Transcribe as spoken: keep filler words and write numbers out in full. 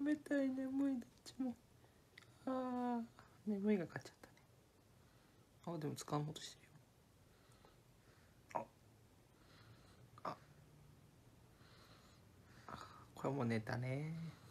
めたい、眠いどっちも。ああ、眠いが勝っちゃったね。あ、でも掴もうとしてるよ。あ、あ、これも寝たね。